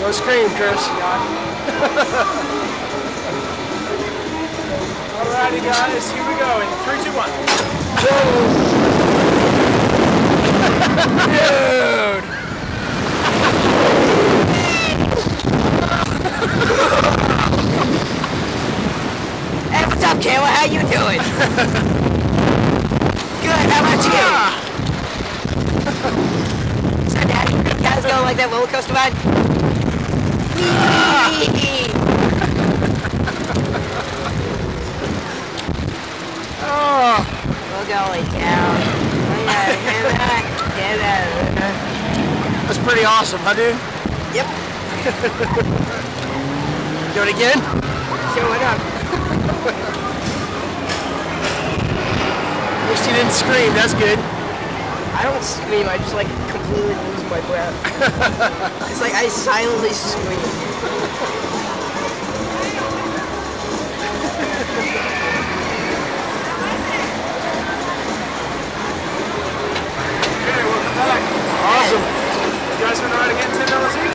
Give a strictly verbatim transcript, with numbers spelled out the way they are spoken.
Go scream, Chris. Alrighty, guys, here we go in three, two, one. Dude! Hey, what's up, Kayla? How you doing? Good, how about you? So, Daddy, you guys go like that roller coaster ride? Whee! Oh! We're going down. Oh, yeah, hear that? Hear that? That's pretty awesome, huh, dude? Yep. Do it again? Sure, why not? At least you didn't scream, that's good. I don't scream, I just like completely lose my breath. It's like I silently scream.